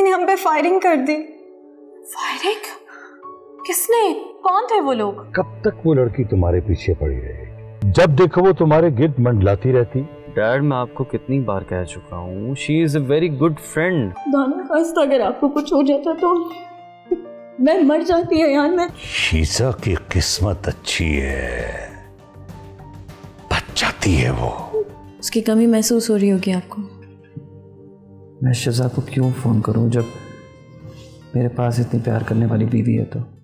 ने हम पे फायरिंग कर दी। फायरिंग? किसने? कौन थे वो लोग? कब तक वो लड़की तुम्हारे पीछे पड़ी रहेगी? जब देखो वो तुम्हारे गिर्द मंडलाती रहती। डैड, मैं आपको कितनी बार कह चुका हूँ, she is a very good friend. दाना खास्ता अगर आपको कुछ हो जाता तो मैं मर जाती है यार। मैं शीजा की किस्मत अच्छी है, बच जाती है वो। उसकी कमी महसूस हो रही होगी आपको। मैं शिजा को क्यों फोन करूं जब मेरे पास इतनी प्यार करने वाली बीवी है तो।